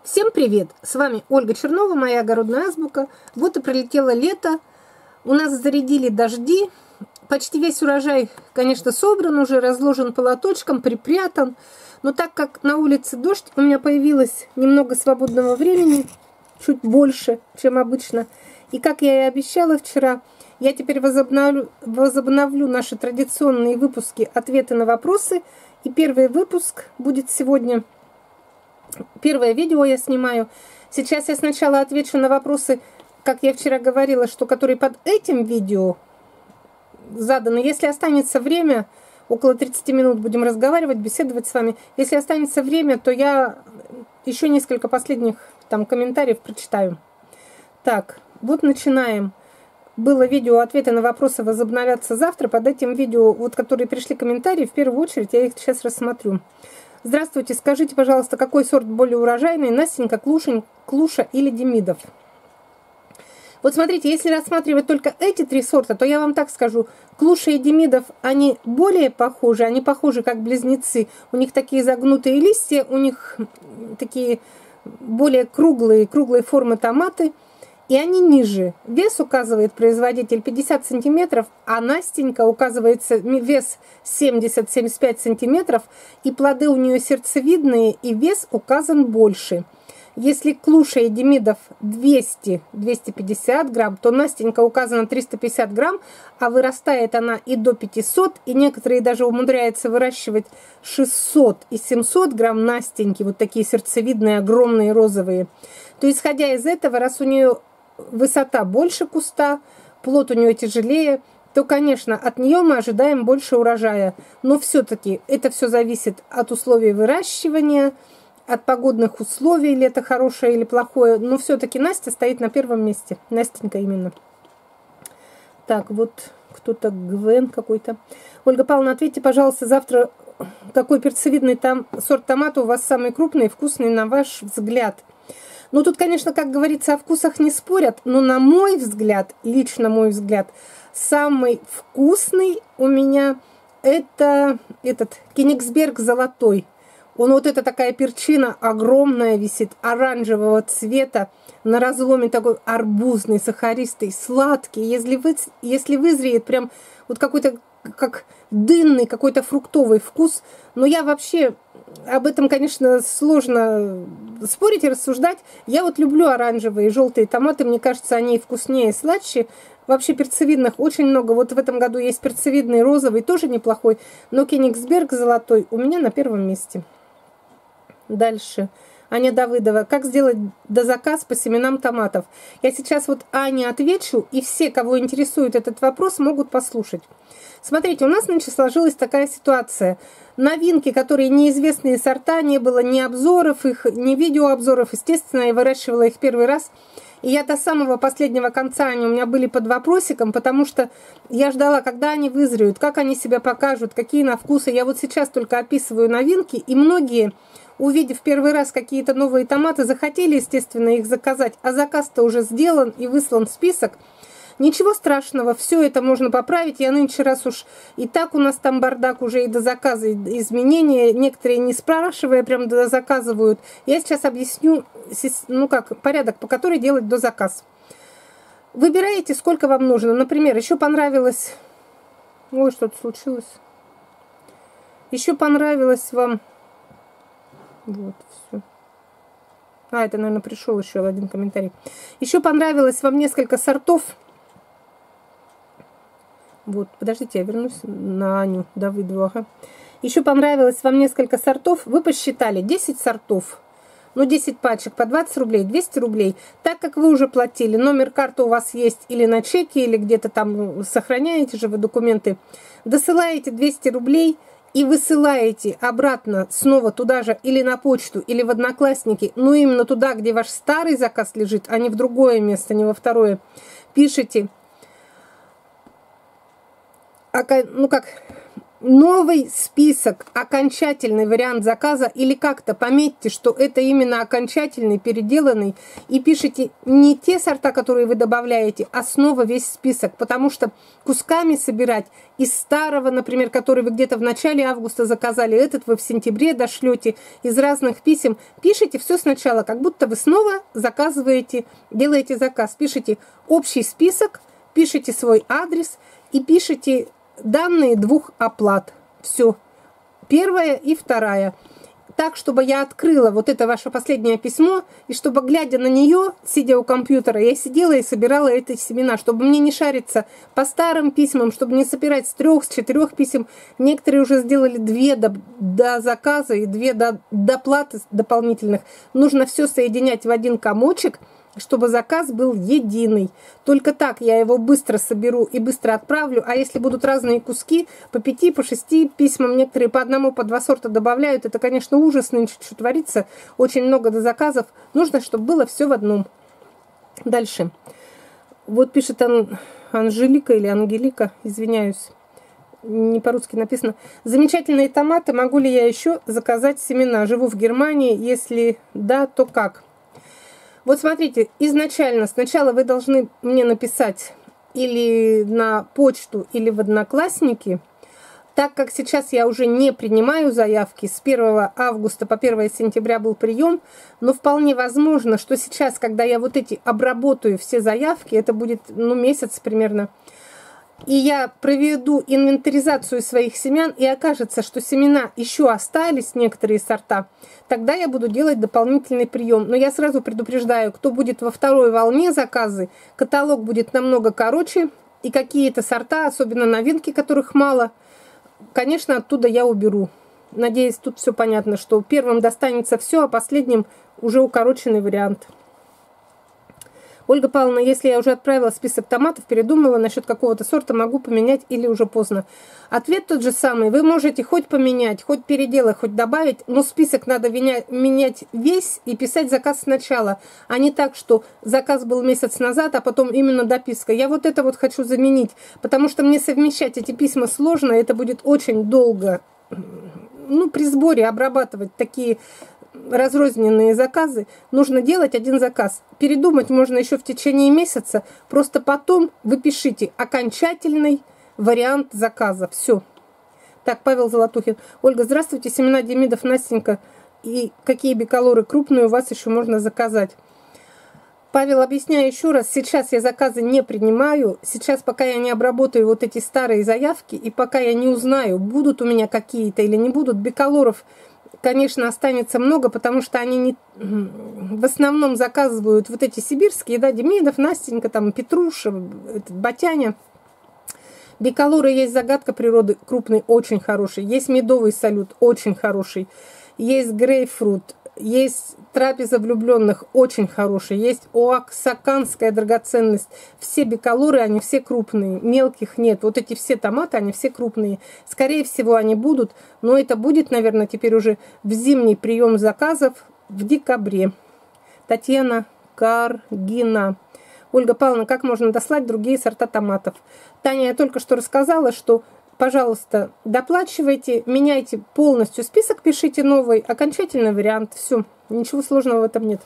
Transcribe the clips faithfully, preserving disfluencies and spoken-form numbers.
Всем привет! С вами Ольга Чернова, моя огородная азбука. Вот и прилетело лето. У нас зарядили дожди. Почти весь урожай, конечно, собран уже, разложен по лоточкам, припрятан. Но так как на улице дождь, у меня появилось немного свободного времени, чуть больше, чем обычно. И как я и обещала вчера, я теперь возобновлю, возобновлю наши традиционные выпуски «Ответы на вопросы». И первый выпуск будет сегодня... Первое видео я снимаю. Сейчас я сначала отвечу на вопросы, как я вчера говорила, что которые под этим видео заданы. Если останется время, около тридцати минут будем разговаривать, беседовать с вами. Если останется время, то я еще несколько последних там комментариев прочитаю. Так, вот начинаем. Было видео «Ответы на вопросы» возобновятся завтра. Под этим видео, вот которые пришли комментарии, в первую очередь я их сейчас рассмотрю. Здравствуйте, скажите, пожалуйста, какой сорт более урожайный, Настенька, Клушень, Клуша или Демидов? Вот смотрите, если рассматривать только эти три сорта, то я вам так скажу, Клуша и Демидов, они более похожи, они похожи как близнецы. У них такие загнутые листья, у них такие более круглые, круглые формы томаты. И они ниже. Вес указывает производитель пятьдесят сантиметров, а Настенька указывается вес семьдесят — семьдесят пять сантиметров, и плоды у нее сердцевидные, и вес указан больше. Если Клуша и Демидов двести — двести пятьдесят грамм, то Настенька указана триста пятьдесят грамм, а вырастает она и до пятисот, и некоторые даже умудряются выращивать шестьсот и семьсот грамм Настеньки, вот такие сердцевидные, огромные, розовые. То исходя из этого, раз у нее высота больше куста, плод у нее тяжелее, то, конечно, от нее мы ожидаем больше урожая. Но все-таки это все зависит от условий выращивания, от погодных условий, лето хорошее или плохое. Но все-таки Настя стоит на первом месте. Настенька именно. Так, вот кто-то Гвен какой-то. Ольга Павловна, ответьте, пожалуйста, завтра, какой перцевидный там сорт томата у вас самый крупный и вкусный, на ваш взгляд? Ну, тут, конечно, как говорится, о вкусах не спорят, но на мой взгляд, лично мой взгляд, самый вкусный у меня это этот Кенигсберг золотой. Он вот это такая перчина огромная висит, оранжевого цвета, на разломе такой арбузный, сахаристый, сладкий. Если, вы, если вызреет прям вот какой-то как дынный, какой-то фруктовый вкус. Но я вообще... Об этом, конечно, сложно спорить и рассуждать. Я вот люблю оранжевые и желтые томаты. Мне кажется, они вкуснее и сладче. Вообще перцевидных очень много. Вот в этом году есть перцевидный розовый, тоже неплохой. Но Кенигсберг золотой у меня на первом месте. Дальше. Аня Давыдова. Как сделать дозаказ по семенам томатов? Я сейчас вот Ане отвечу, и все, кого интересует этот вопрос, могут послушать. Смотрите, у нас нынче сложилась такая ситуация. Новинки, которые неизвестные сорта, не было ни обзоров их, ни видеообзоров. Естественно, я выращивала их первый раз. И я до самого последнего конца, они у меня были под вопросиком, потому что я ждала, когда они вызреют, как они себя покажут, какие на вкусы. Я вот сейчас только описываю новинки, и многие, увидев первый раз какие-то новые томаты, захотели, естественно, их заказать. А заказ-то уже сделан и выслан список. Ничего страшного, все это можно поправить. Я нынче, раз уж и так у нас там бардак, уже и до заказа, и до изменения. Некоторые, не спрашивая, прям дозаказывают. Я сейчас объясню, ну как, порядок, по которой делать дозаказ. Выбираете, сколько вам нужно. Например, еще понравилось... Ой, что-то случилось. Еще понравилось вам... Вот, все. А, это, наверное, пришел еще один комментарий. Еще понравилось вам несколько сортов... Вот, подождите, я вернусь на Аню Давыдову. Ага. Еще понравилось вам несколько сортов. Вы посчитали десять сортов. Ну, десять пачек по двадцать рублей, двести рублей. Так как вы уже платили, номер карты у вас есть или на чеке, или где-то там сохраняете же вы документы. Досылаете двести рублей и высылаете обратно снова туда же или на почту, или в Одноклассники. Ну, именно туда, где ваш старый заказ лежит, а не в другое место, не во второе. Пишите... Ну как, новый список, окончательный вариант заказа, или как-то пометьте, что это именно окончательный, переделанный, и пишите не те сорта, которые вы добавляете, а снова весь список, потому что кусками собирать из старого, например, который вы где-то в начале августа заказали, этот вы в сентябре дошлете, из разных писем, пишите все сначала, как будто вы снова заказываете, делаете заказ, пишите общий список, пишите свой адрес и пишите данные двух оплат. Все. Первая и вторая. Так, чтобы я открыла вот это ваше последнее письмо, и чтобы, глядя на нее, сидя у компьютера, я сидела и собирала эти семена, чтобы мне не шариться по старым письмам, чтобы не собирать с трех, с четырех писем. Некоторые уже сделали две до, до заказа и две до доплаты дополнительных. Нужно все соединять в один комочек, чтобы заказ был единый. Только так я его быстро соберу и быстро отправлю. А если будут разные куски, по пяти, по шести письмам, некоторые по одному, по два сорта добавляют, это, конечно, ужас нынче, что творится. Очень много до заказов. Нужно, чтобы было все в одном. Дальше. Вот пишет Ан... Анжелика или Ангелика, извиняюсь. Не по-русски написано. Замечательные томаты. Могу ли я еще заказать семена? Живу в Германии. Если да, то как? Вот смотрите, изначально, сначала вы должны мне написать или на почту, или в Одноклассники. Так как сейчас я уже не принимаю заявки, с первого августа по первое сентября был прием, но вполне возможно, что сейчас, когда я вот эти обработаю все заявки, это будет, ну, месяц примерно, и я проведу инвентаризацию своих семян, и окажется, что семена еще остались, некоторые сорта, тогда я буду делать дополнительный прием. Но я сразу предупреждаю, кто будет во второй волне заказы, каталог будет намного короче, и какие-то сорта, особенно новинки, которых мало, конечно, оттуда я уберу. Надеюсь, тут все понятно, что первым достанется все, а последним уже укороченный вариант. Ольга Павловна, если я уже отправила список томатов, передумала насчет какого-то сорта, могу поменять или уже поздно? Ответ тот же самый. Вы можете хоть поменять, хоть переделать, хоть добавить, но список надо менять весь и писать заказ сначала, а не так, что заказ был месяц назад, а потом именно дописка. Я вот это вот хочу заменить, потому что мне совмещать эти письма сложно, это будет очень долго. Ну, при сборе обрабатывать такие разрозненные заказы, нужно делать один заказ. Передумать можно еще в течение месяца, просто потом вы пишите окончательный вариант заказа. Все. Так, Павел Золотухин. Ольга, здравствуйте, семена Демидов, Настенька. И какие биколоры крупные у вас еще можно заказать? Павел, объясняю еще раз, сейчас я заказы не принимаю, сейчас пока я не обработаю вот эти старые заявки, и пока я не узнаю, будут у меня какие-то или не будут, биколоров, конечно, останется много, потому что они не, в основном заказывают вот эти сибирские, да, Демидов, Настенька, там, Петруша, этот, Батяня. Биколоры есть загадка природы, крупный, очень хороший. Есть медовый салют, очень хороший. Есть грейпфрут, есть трапеза влюбленных, очень хороший. Есть оаксаканская драгоценность. Все биколоры, они все крупные, мелких нет. Вот эти все томаты, они все крупные. Скорее всего, они будут, но это будет, наверное, теперь уже в зимний прием заказов в декабре. Татьяна Каргина. Ольга Павловна, как можно дослать другие сорта томатов? Таня, я только что рассказала, что, пожалуйста, доплачивайте, меняйте полностью список, пишите новый, окончательный вариант. Все, ничего сложного в этом нет.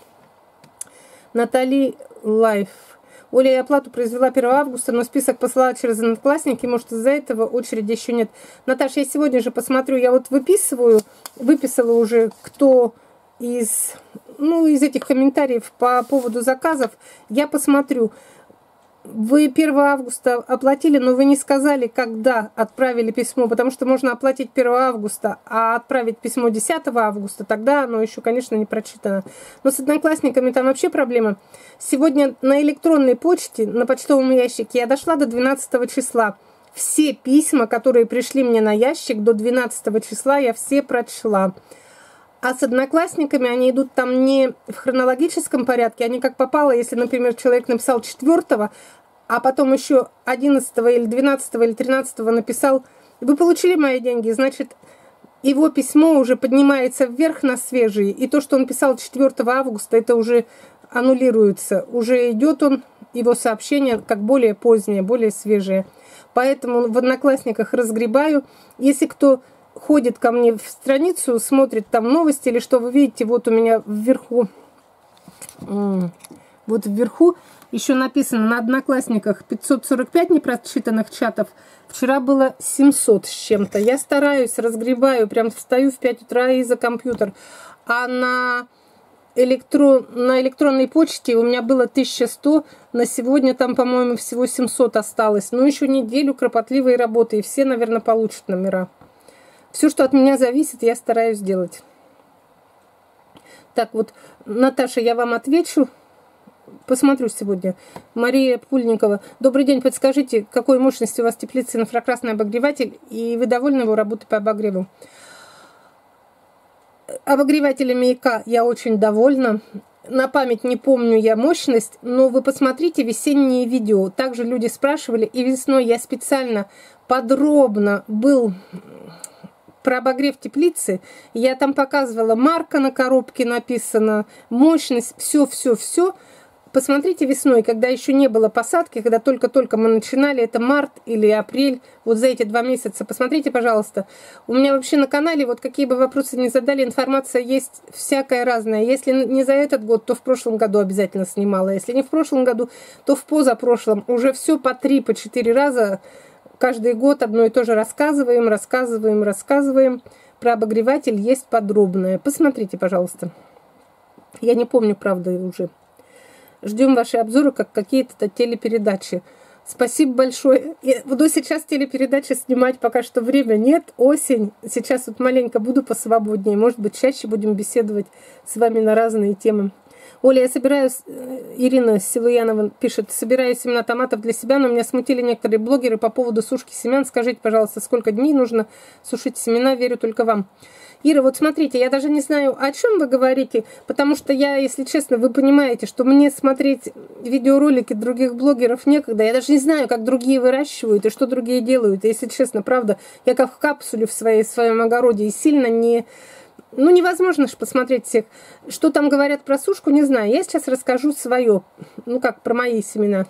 Натали Лайф. Оля, я оплату произвела первого августа, но список послала через Одноклассники, может, из-за этого очереди еще нет. Наташа, я сегодня же посмотрю, я вот выписываю, выписала уже, кто из, ну, из этих комментариев по поводу заказов, я посмотрю. Вы первого августа оплатили, но вы не сказали, когда отправили письмо, потому что можно оплатить первого августа, а отправить письмо десятого августа, тогда оно еще, конечно, не прочитано. Но с Одноклассниками там вообще проблема. Сегодня на электронной почте, на почтовом ящике я дошла до двенадцатого числа. Все письма, которые пришли мне на ящик до двенадцатого числа, я все прочла. А с Одноклассниками они идут там не в хронологическом порядке, они как попало, если, например, человек написал четвёртого, а потом еще одиннадцатого или двенадцатого или тринадцатого написал, вы получили мои деньги, значит, его письмо уже поднимается вверх на свежие, и то, что он писал четвёртого августа, это уже аннулируется. Уже идет он, его сообщение, как более позднее, более свежее. Поэтому в Одноклассниках разгребаю. Если кто ходит ко мне в страницу, смотрит там новости или что, вы видите, вот у меня вверху, вот вверху еще написано на Одноклассниках пятьсот сорок пять непрочитанных чатов. Вчера было семьсот с чем-то. Я стараюсь, разгребаю, прям встаю в пять утра и за компьютер. А на, электрон, на электронной почте у меня было тысяча сто. На сегодня там, по-моему, всего семьсот осталось. Ну, еще неделю кропотливой работы, и все, наверное, получат номера. Все, что от меня зависит, я стараюсь делать. Так вот, Наташа, я вам отвечу. Посмотрю сегодня. Мария Пульникова. Добрый день, подскажите, какой мощности у вас теплица инфракрасный обогреватель, и вы довольны его работой по обогреву? Обогревателями ИК я очень довольна. На память не помню я мощность, но вы посмотрите весенние видео. Также люди спрашивали, и весной я специально подробно был про обогрев теплицы. Я там показывала, марка на коробке написана, мощность, все-все-все. Посмотрите весной, когда еще не было посадки, когда только-только мы начинали, это март или апрель, вот за эти два месяца. Посмотрите, пожалуйста. У меня вообще на канале, вот какие бы вопросы ни задали, информация есть всякая разная. Если не за этот год, то в прошлом году обязательно снимала. Если не в прошлом году, то в позапрошлом. Уже все по три, по четыре раза каждый год одно и то же рассказываем, рассказываем, рассказываем. Про обогреватель есть подробное. Посмотрите, пожалуйста. Я не помню, правда, уже. Ждем ваши обзоры, как какие-то телепередачи. Спасибо большое. Я буду сейчас телепередачи снимать, пока что время нет. Осень. Сейчас вот маленько буду посвободнее. Может быть, чаще будем беседовать с вами на разные темы. Оля, я собираю, Ирина Силуянова пишет, собираю семена томатов для себя, но меня смутили некоторые блогеры по поводу сушки семян. Скажите, пожалуйста, сколько дней нужно сушить семена? Верю только вам. Ира, вот смотрите, я даже не знаю, о чем вы говорите, потому что я, если честно, вы понимаете, что мне смотреть видеоролики других блогеров некогда. Я даже не знаю, как другие выращивают и что другие делают. И, если честно, правда, я как в капсуле в, своей, в своем огороде и сильно не... Ну, невозможно же посмотреть всех. Что там говорят про сушку, не знаю. Я сейчас расскажу свое, ну, как про мои семена.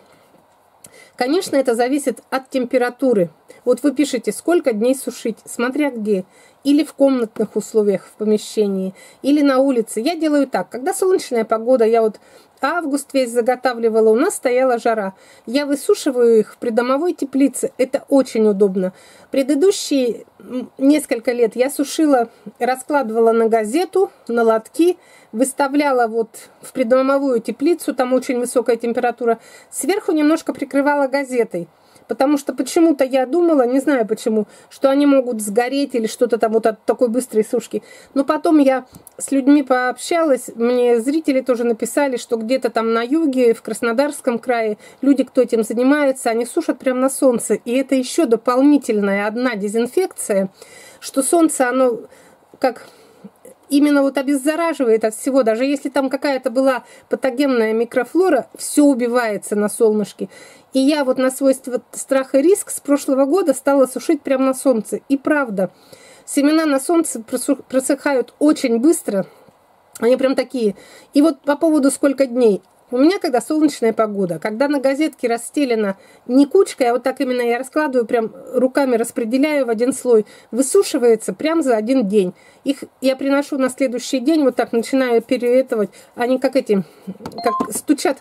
Конечно, это зависит от температуры. Вот вы пишете, сколько дней сушить, смотря где. Или в комнатных условиях в помещении, или на улице. Я делаю так, когда солнечная погода, я вот август весь заготавливала, у нас стояла жара. Я высушиваю их в придомовой теплице, это очень удобно. Предыдущие несколько лет я сушила, раскладывала на газету, на лотки, выставляла вот в придомовую теплицу, там очень высокая температура, сверху немножко прикрывала газетой. Потому что почему-то я думала, не знаю почему, что они могут сгореть или что-то там вот от такой быстрой сушки. Но потом я с людьми пообщалась, мне зрители тоже написали, что где-то там на юге, в Краснодарском крае, люди, кто этим занимается, они сушат прямо на солнце. И это еще дополнительная одна дезинфекция, что солнце, оно как... Именно вот обеззараживает от всего. Даже если там какая-то была патогенная микрофлора, все убивается на солнышке. И я вот на свойство страх и риск с прошлого года стала сушить прямо на солнце. И правда, семена на солнце просыхают очень быстро. Они прям такие. И вот по поводу сколько дней. У меня, когда солнечная погода, когда на газетке расстелена не кучкой, а вот так именно я раскладываю, прям руками распределяю в один слой, высушивается прям за один день. Их я приношу на следующий день, вот так начинаю переэтывать, они как эти, как стучат.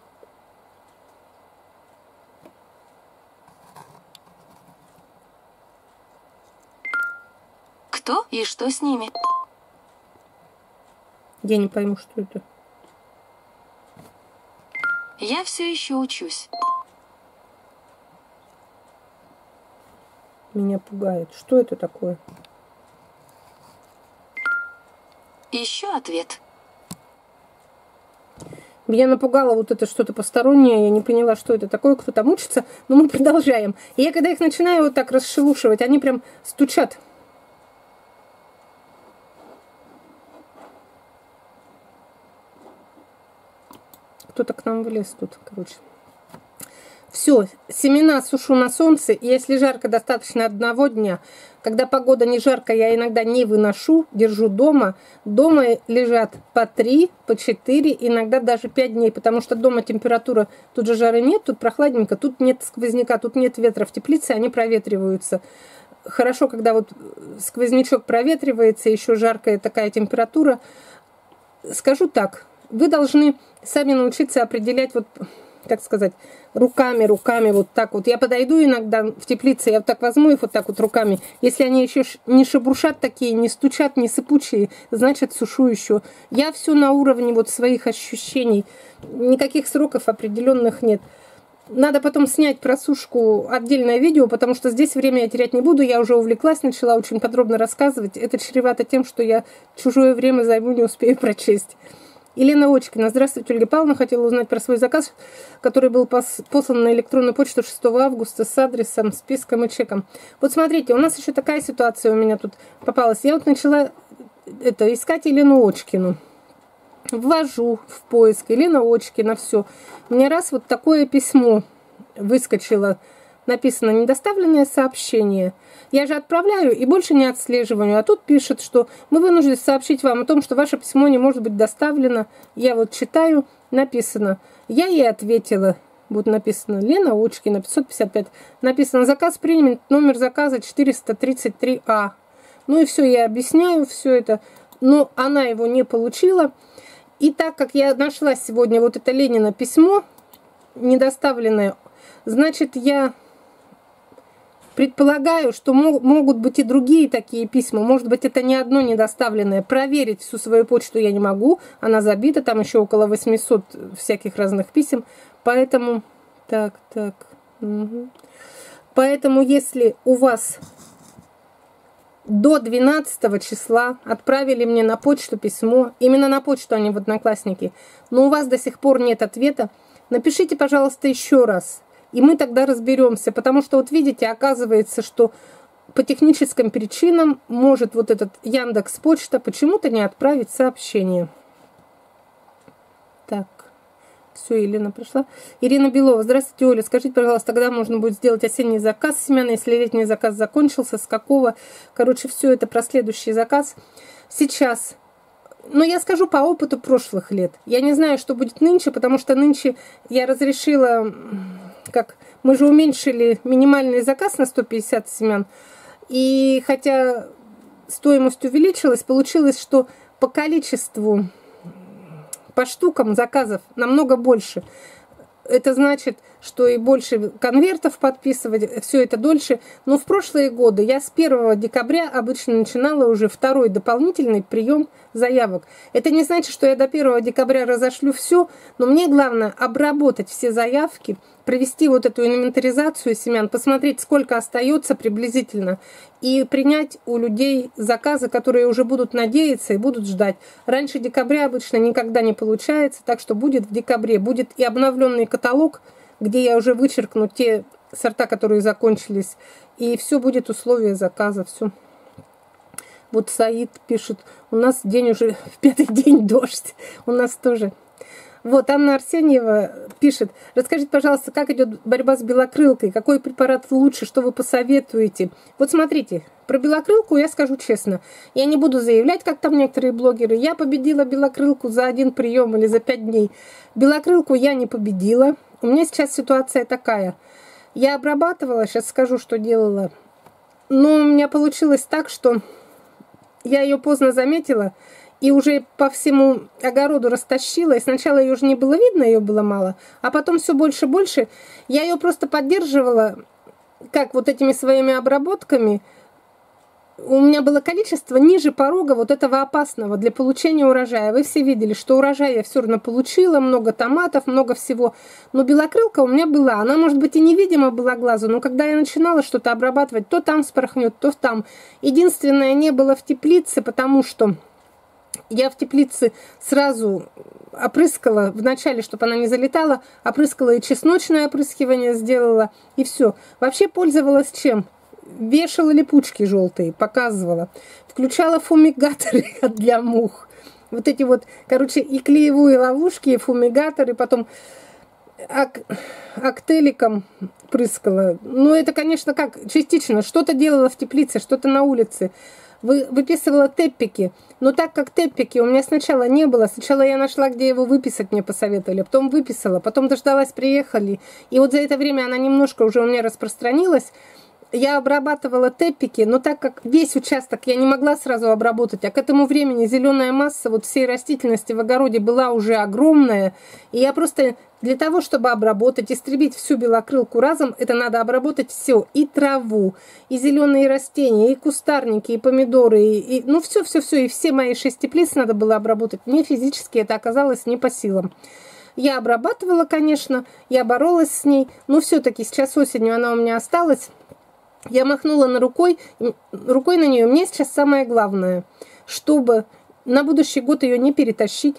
Кто и что с ними? Я не пойму, что это. Я все еще учусь. Меня пугает. Что это такое? Еще ответ. Меня напугало вот это что-то постороннее. Я не поняла, что это такое, кто там учится. Но мы продолжаем. И я когда их начинаю вот так расшелушивать, они прям стучат. Кто-то к нам влез тут, короче. Все, семена сушу на солнце, и если жарко, достаточно одного дня. Когда погода не жаркая, я иногда не выношу, держу дома. Дома лежат по три, по четыре, иногда даже пять дней, потому что дома температура, тут же жары нет, тут прохладненько, тут нет сквозняка, тут нет ветра. В теплице они проветриваются. Хорошо, когда вот сквознячок проветривается, еще жаркая такая температура. Скажу так, вы должны сами научиться определять, вот, как сказать, руками, руками, вот так вот. Я подойду иногда в теплице, я вот так возьму их вот так вот руками. Если они еще не шебуршат такие, не стучат, не сыпучие, значит сушу еще. Я все на уровне вот своих ощущений. Никаких сроков определенных нет. Надо потом снять просушку отдельное видео, потому что здесь время я терять не буду. Я уже увлеклась, начала очень подробно рассказывать. Это чревато тем, что я чужое время займу, не успею прочесть. Елена Очкина. Здравствуйте, Ольга Павловна. Хотела узнать про свой заказ, который был послан на электронную почту шестого августа с адресом, списком и чеком. Вот смотрите, у нас еще такая ситуация у меня тут попалась. Я вот начала это, искать Елену Очкину. Ввожу в поиск Елена Очкина, все. Мне раз вот такое письмо выскочило. Написано «Недоставленное сообщение». Я же отправляю и больше не отслеживаю. А тут пишет, что мы вынуждены сообщить вам о том, что ваше письмо не может быть доставлено. Я вот читаю, написано. Я ей ответила. Вот написано Лена Очкина, пятьсот пятьдесят пять. Написано «Заказ принят, номер заказа четыреста тридцать три А». Ну и все, я объясняю все это. Но она его не получила. И так как я нашла сегодня вот это Ленина письмо, недоставленное, значит, я предполагаю, что могут быть и другие такие письма. Может быть, это не одно недоставленное. Проверить всю свою почту я не могу. Она забита, там еще около восьмисот всяких разных писем. Поэтому, так, так. Угу. Поэтому, если у вас до двенадцатого числа отправили мне на почту письмо, именно на почту, а не в Одноклассники, но у вас до сих пор нет ответа, напишите, пожалуйста, еще раз. И мы тогда разберемся, потому что, вот видите, оказывается, что по техническим причинам может вот этот Яндекс.Почта почему-то не отправить сообщение. Так, все, Елена пришла. Ирина Белова. Здравствуйте, Оля. Скажите, пожалуйста, когда можно будет сделать осенний заказ семян, если летний заказ закончился, с какого? Короче, все это про следующий заказ. Сейчас. Но я скажу по опыту прошлых лет. Я не знаю, что будет нынче, потому что нынче я разрешила... Как мы же уменьшили минимальный заказ на сто пятьдесят семян, и хотя стоимость увеличилась, получилось, что по количеству, по штукам заказов намного больше. Это значит, что и больше конвертов подписывать, все это дольше. Но в прошлые годы я с первого декабря обычно начинала уже второй дополнительный прием заявок. Это не значит, что я до первого декабря разошлю все, но мне главное обработать все заявки, провести вот эту инвентаризацию семян, посмотреть, сколько остается приблизительно, и принять у людей заказы, которые уже будут надеяться и будут ждать. Раньше декабря обычно никогда не получается, так что будет в декабре. Будет и обновленный каталог, где я уже вычеркну те сорта, которые закончились, и все будет условия заказа, все. Вот Саид пишет, у нас день уже, в пятый день дождь, у нас тоже. Вот, Анна Арсеньева пишет, расскажите, пожалуйста, как идет борьба с белокрылкой, какой препарат лучше, что вы посоветуете? Вот смотрите, про белокрылку я скажу честно, я не буду заявлять, как там некоторые блогеры, я победила белокрылку за один прием или за пять дней. Белокрылку я не победила, у меня сейчас ситуация такая, я обрабатывала, сейчас скажу, что делала, но у меня получилось так, что я ее поздно заметила, и уже по всему огороду растащила, и сначала ее уже не было видно, ее было мало, а потом все больше и больше. Я ее просто поддерживала, как вот этими своими обработками. У меня было количество ниже порога вот этого опасного для получения урожая. Вы все видели, что урожай я все равно получила, много томатов, много всего. Но белокрылка у меня была, она, может быть, и невидима была глазу, но когда я начинала что-то обрабатывать, то там спорхнет, то там. Единственное, не было в теплице, потому что я в теплице сразу опрыскала, вначале, чтобы она не залетала, опрыскала и чесночное опрыскивание сделала, и все. Вообще пользовалась чем? Вешала липучки желтые, показывала. Включала фумигаторы для мух. Вот эти вот, короче, и клеевые ловушки, и фумигаторы. Потом ак актеликом прыскала. Ну, это, конечно, как частично. Что-то делала в теплице, что-то на улице. Вы, выписывала теппики. Но так как теппики у меня сначала не было, сначала я нашла, где его выписать, мне посоветовали, потом выписала, потом дождалась, приехали. И вот за это время она немножко уже у меня распространилась. Я обрабатывала теппики, но так как весь участок я не могла сразу обработать, а к этому времени зеленая масса вот всей растительности в огороде была уже огромная, и я просто для того, чтобы обработать, истребить всю белокрылку разом, это надо обработать все, и траву, и зеленые растения, и кустарники, и помидоры, и, и ну все-все-все, и все мои шесть теплиц надо было обработать. Мне физически это оказалось не по силам. Я обрабатывала, конечно, я боролась с ней, но все-таки сейчас осенью она у меня осталась. Я махнула на рукой, рукой на нее. Мне сейчас самое главное, чтобы на будущий год ее не перетащить.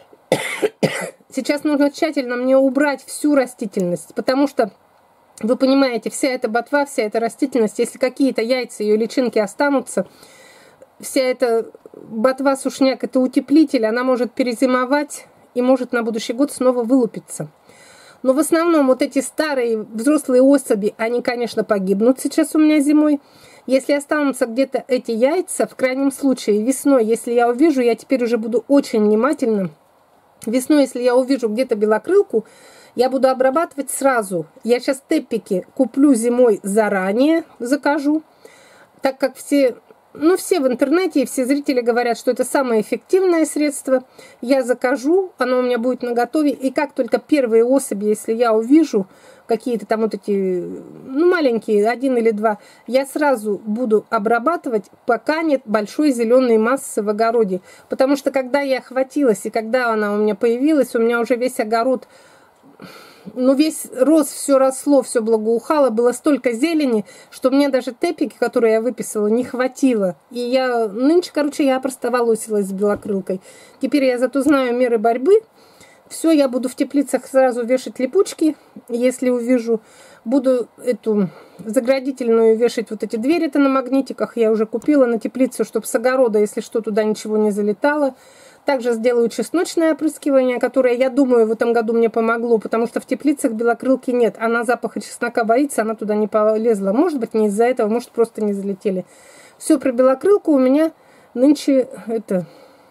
Сейчас нужно тщательно мне убрать всю растительность, потому что, вы понимаете, вся эта ботва, вся эта растительность, если какие-то яйца, ее личинки останутся, вся эта ботва, сушняк, это утеплитель, она может перезимовать и может на будущий год снова вылупиться. Но в основном вот эти старые взрослые особи, они, конечно, погибнут сейчас у меня зимой. Если останутся где-то эти яйца, в крайнем случае весной, если я увижу, я теперь уже буду очень внимательна. Весной, если я увижу где-то белокрылку, я буду обрабатывать сразу. Я сейчас теппики куплю зимой заранее, закажу, так как все... Ну, все в интернете и все зрители говорят, что это самое эффективное средство. Я закажу, оно у меня будет наготове. И как только первые особи, если я увижу какие-то там вот эти, ну, маленькие, один или два, я сразу буду обрабатывать, пока нет большой зеленой массы в огороде. Потому что когда я охватилась и когда она у меня появилась, у меня уже весь огород... Ну, весь рос, все росло, все благоухало, было столько зелени, что мне даже теппики, которые я выписала, не хватило. И я, нынче, короче, я просто волосилась с белокрылкой. Теперь я зато знаю меры борьбы. Все, я буду в теплицах сразу вешать липучки, если увижу. Буду эту заградительную вешать, вот эти двери-то на магнитиках. Я уже купила на теплицу, чтобы с огорода, если что, туда ничего не залетало. Также сделаю чесночное опрыскивание, которое, я думаю, в этом году мне помогло, потому что в теплицах белокрылки нет. Она запаха чеснока боится, она туда не полезла. Может быть, не из-за этого, может, просто не залетели. Все про белокрылку у меня нынче это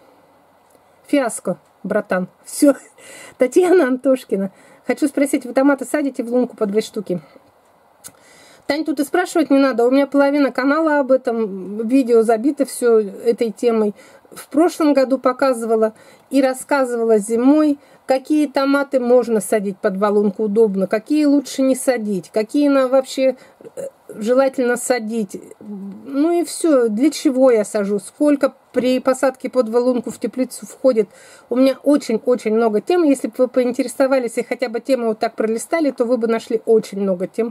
фиаско, братан. Все. Татьяна Антошкина. Хочу спросить, вы томаты садите в лунку по две штуки? Тань, тут и спрашивать не надо. У меня половина канала об этом, видео забито все этой темой. В прошлом году показывала и рассказывала зимой, какие томаты можно садить под валунку удобно, какие лучше не садить, какие на вообще желательно садить. Ну и все, для чего я сажу, сколько при посадке под валунку в теплицу входит. У меня очень-очень много тем. Если бы вы поинтересовались и хотя бы тему вот так пролистали, то вы бы нашли очень много тем.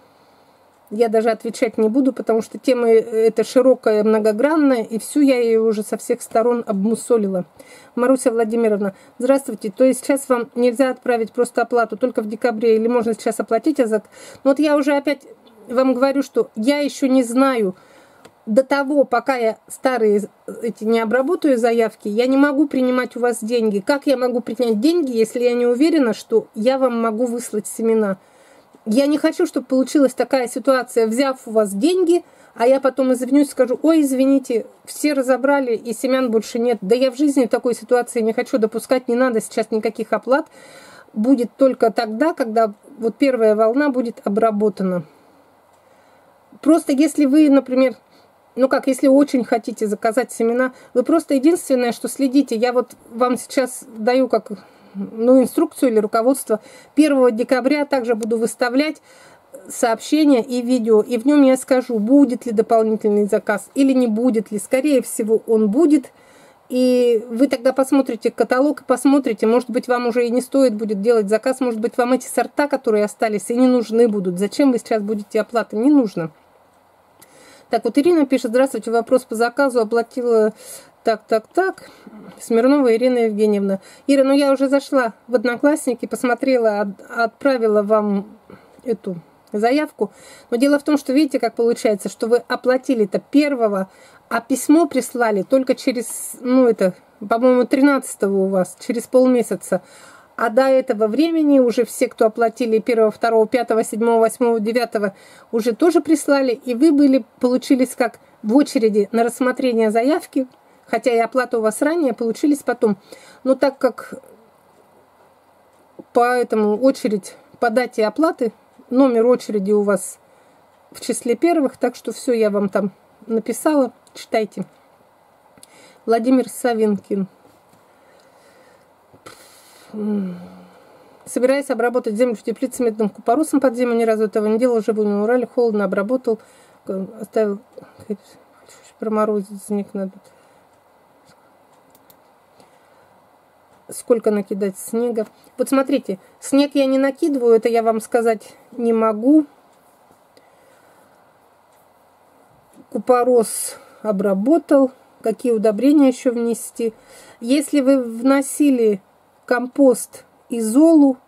Я даже отвечать не буду, потому что тема эта широкая, многогранная, и всю я ее уже со всех сторон обмусолила. Маруся Владимировна, здравствуйте. То есть сейчас вам нельзя отправить просто оплату только в декабре, или можно сейчас оплатить? А за... Но вот я уже опять вам говорю, что я еще не знаю, до того, пока я старые эти не обработаю заявки, я не могу принимать у вас деньги. Как я могу принять деньги, если я не уверена, что я вам могу выслать семена? Я не хочу, чтобы получилась такая ситуация, взяв у вас деньги, а я потом извинюсь, скажу, ой, извините, все разобрали и семян больше нет. Да я в жизни такой ситуации не хочу допускать, не надо сейчас никаких оплат. Будет только тогда, когда вот первая волна будет обработана. Просто если вы, например, ну как, если очень хотите заказать семена, вы просто единственное, что следите, я вот вам сейчас даю как... ну, инструкцию или руководство. первого декабря также буду выставлять сообщения и видео, и в нем я скажу, будет ли дополнительный заказ или не будет ли. Скорее всего, он будет, и вы тогда посмотрите каталог и посмотрите, может быть, вам уже и не стоит будет делать заказ, может быть, вам эти сорта, которые остались, и не нужны будут. Зачем вы сейчас будете оплаты? Не нужно. Так, вот Ирина пишет, здравствуйте, вопрос по заказу, оплатила... Так, так, так. Смирнова Ирина Евгеньевна. Ира, ну я уже зашла в Одноклассники, посмотрела, от, отправила вам эту заявку. Но дело в том, что видите, как получается, что вы оплатили-то первого, а письмо прислали только через, ну это, по-моему, тринадцатого у вас, через полмесяца. А до этого времени уже все, кто оплатили первого, второго, пятого, седьмого, восьмого, девятого, уже тоже прислали, и вы были, получились как в очереди на рассмотрение заявки, хотя и оплата у вас ранее, получились потом. Но так как поэтому очередь по дате оплаты, номер очереди у вас в числе первых, так что все я вам там написала, читайте. Владимир Савинкин. Собираясь обработать землю в теплице медным купоросом под зиму, ни разу этого не делал, живу на Урале, холодно обработал, оставил, проморозить надо. Сколько накидать снега? Вот смотрите, снег я не накидываю, это я вам сказать не могу. Купорос обработал. Какие удобрения еще внести? Если вы вносили компост и золу,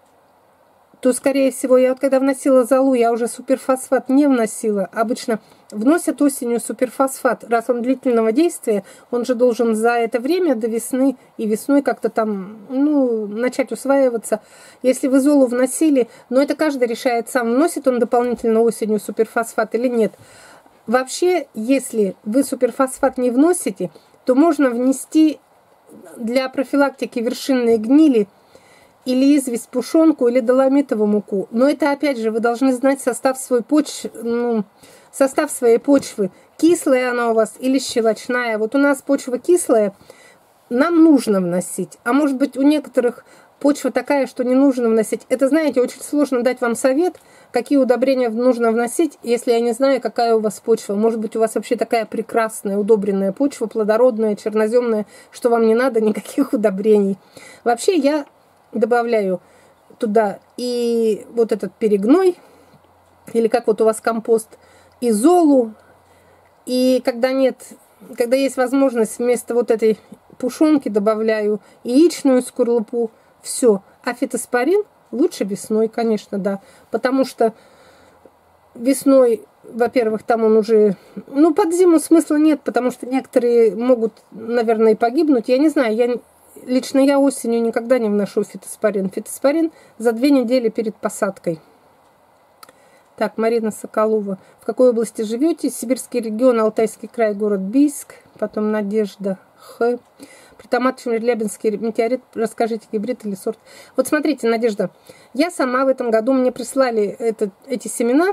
то, скорее всего, я вот когда вносила золу, я уже суперфосфат не вносила. Обычно вносят осенью суперфосфат. Раз он длительного действия, он же должен за это время до весны и весной как-то там, ну, начать усваиваться. Если вы золу вносили, но это каждый решает сам, вносит он дополнительно осенью суперфосфат или нет. Вообще, если вы суперфосфат не вносите, то можно внести для профилактики вершинной гнили или известь, пушонку, или доломитовую муку. Но это, опять же, вы должны знать состав своей почвы, ну, состав своей почвы. Кислая она у вас или щелочная. Вот у нас почва кислая, нам нужно вносить. А может быть, у некоторых почва такая, что не нужно вносить. Это, знаете, очень сложно дать вам совет, какие удобрения нужно вносить, если я не знаю, какая у вас почва. Может быть, у вас вообще такая прекрасная, удобренная почва, плодородная, черноземная, что вам не надо никаких удобрений. Вообще, я добавляю туда и вот этот перегной, или как вот у вас компост, и золу, и когда нет, когда есть возможность, вместо вот этой пушонки добавляю яичную скорлупу, все. А фитоспорин лучше весной, конечно, да, потому что весной, во-первых, там он уже, ну, под зиму смысла нет, потому что некоторые могут, наверное, и погибнуть, я не знаю, я лично я осенью никогда не вношу фитоспорин. Фитоспорин за две недели перед посадкой. Так, Марина Соколова. В какой области живете? Сибирский регион, Алтайский край, город Бийск. Потом Надежда Х. При томатном Челябинский метеорит. Расскажите, гибрид или сорт. Вот смотрите, Надежда. Я сама в этом году, мне прислали это, эти семена.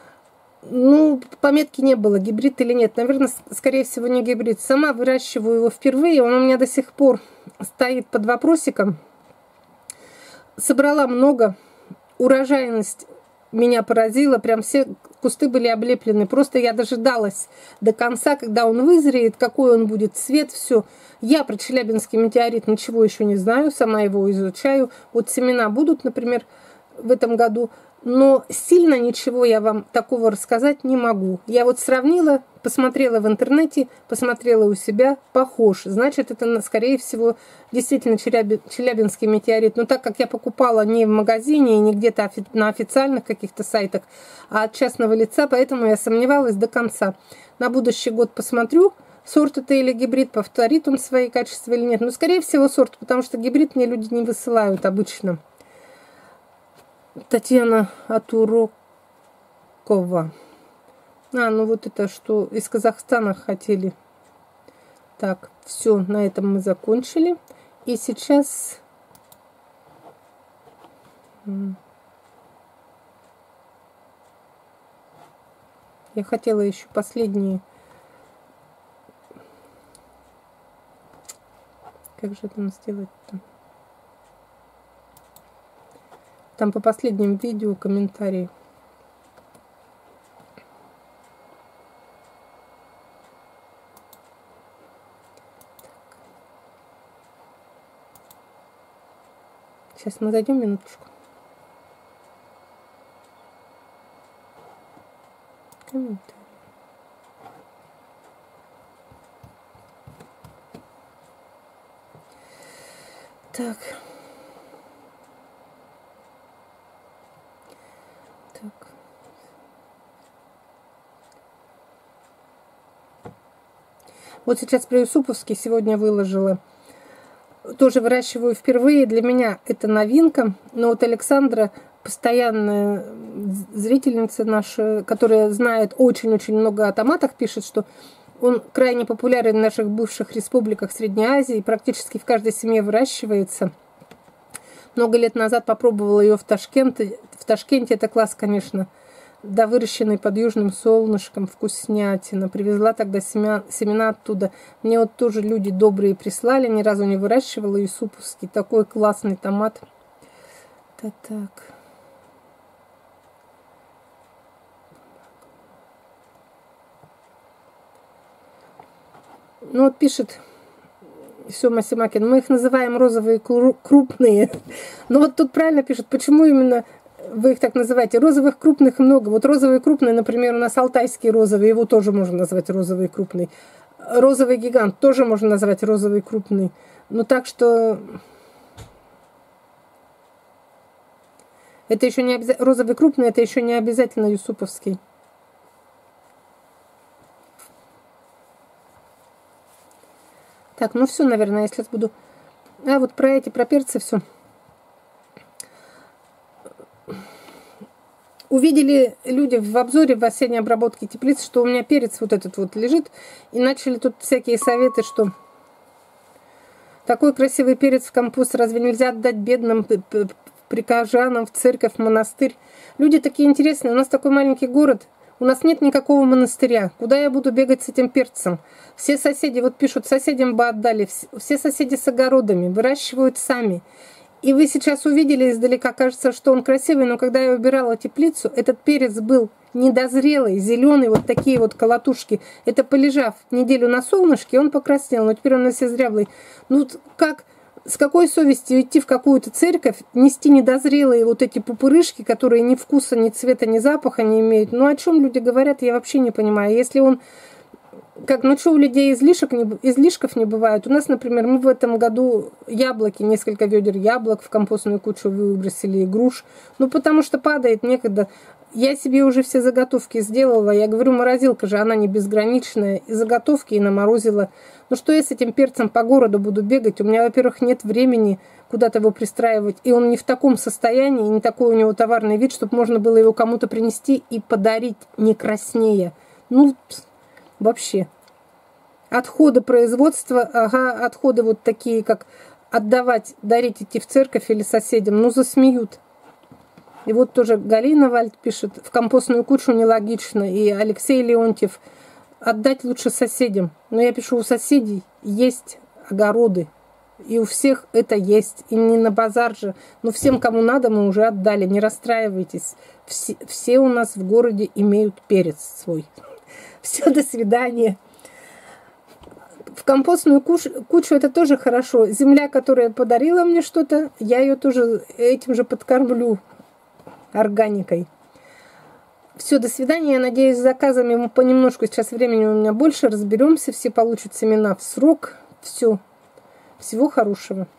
Ну, пометки не было, гибрид или нет. Наверное, скорее всего, не гибрид. Сама выращиваю его впервые. Он у меня до сих пор стоит под вопросиком. Собрала много. Урожайность меня поразила. Прям все кусты были облеплены. Просто я дожидалась до конца, когда он вызреет, какой он будет цвет, все. Я про Челябинский метеорит ничего еще не знаю. Сама его изучаю. Вот семена будут, например, в этом году. Но сильно ничего я вам такого рассказать не могу. Я вот сравнила, посмотрела в интернете, посмотрела у себя, похож. Значит, это, скорее всего, действительно Челябинский метеорит. Но так как я покупала не в магазине и не где-то на официальных каких-то сайтах, а от частного лица, поэтому я сомневалась до конца. На будущий год посмотрю, сорт это или гибрид, повторит он свои качества или нет. Но, скорее всего, сорт, потому что гибрид мне люди не высылают обычно. Татьяна Атурокова. А, ну вот это что из Казахстана хотели. Так, все, на этом мы закончили. И сейчас... Я хотела еще последние... Как же там сделать-то? Там по последним видео комментарии. Сейчас мы зайдем минуточку. Комментарии. Так. Так. Вот сейчас про Юсуповский сегодня выложила. тоже выращиваю впервые. Для меня это новинка. Но вот Александра, постоянная зрительница наша, которая знает очень-очень много о томатах, пишет, что он крайне популярен в наших бывших республиках Средней Азии. Практически в каждой семье выращивается. Много лет назад попробовала ее в Ташкенте. В Ташкенте это класс, конечно. Да, выращенный под южным солнышком, вкуснятина. Привезла тогда семя, семена оттуда. Мне вот тоже люди добрые прислали, ни разу не выращивала. Юсуповский, такой классный томат. Да так. Ну вот пишет Сёма Симакин, мы их называем розовые крупные. Но вот тут правильно пишут, почему именно вы их так называете? Розовых крупных много. Вот розовый крупный, например, у нас алтайский розовый, его тоже можно назвать розовый крупный. Розовый гигант тоже можно назвать розовый крупный. Ну так что это еще не обязательно, розовый крупный, это еще не обязательно юсуповский. Так, ну все, наверное, я сейчас буду... А, вот про эти, про перцы все. Увидели люди в обзоре в осенней обработке теплиц, что у меня перец вот этот вот лежит. И начали тут всякие советы, что такой красивый перец в компост разве нельзя отдать бедным прихожанам в церковь, в монастырь? Люди такие интересные. У нас такой маленький город. У нас нет никакого монастыря. Куда я буду бегать с этим перцем? Все соседи, вот пишут, соседям бы отдали. Все соседи с огородами, выращивают сами. И вы сейчас увидели издалека, кажется, что он красивый, но когда я убирала теплицу, этот перец был недозрелый, зеленый, вот такие вот колотушки. Это полежав неделю на солнышке, он покраснел, но теперь он весь изряблый. Ну как... С какой совестью идти в какую-то церковь, нести недозрелые вот эти пупырышки, которые ни вкуса, ни цвета, ни запаха не имеют? Ну, о чем люди говорят, я вообще не понимаю. Если он... Как, ну что, у людей излишек не, излишков не бывает? У нас, например, мы в этом году яблоки, несколько ведер яблок в компостную кучу выбросили, и груш. Ну, потому что падает некогда. Я себе уже все заготовки сделала. Я говорю, морозилка же, она не безграничная. И заготовки и наморозила. Ну что я с этим перцем по городу буду бегать? У меня, во-первых, нет времени куда-то его пристраивать. И он не в таком состоянии, не такой у него товарный вид, чтобы можно было его кому-то принести и подарить не краснее. Ну, вообще. Отходы производства, ага, отходы вот такие, как отдавать, дарить идти в церковь или соседям, ну засмеют. И вот тоже Галина Вальд пишет, в компостную кучу нелогично. И Алексей Леонтьев, отдать лучше соседям. Но я пишу, у соседей есть огороды. И у всех это есть. И не на базар же. Но всем, кому надо, мы уже отдали. Не расстраивайтесь. Все, все у нас в городе имеют перец свой. Все, до свидания. В компостную кучу, кучу это тоже хорошо. Земля, которая подарила мне что-то, я ее тоже этим же подкормлю. Органикой. Все, до свидания. Я надеюсь, с заказами мы понемножку, сейчас времени у меня больше, разберемся, все получат семена в срок. Все. Всего хорошего.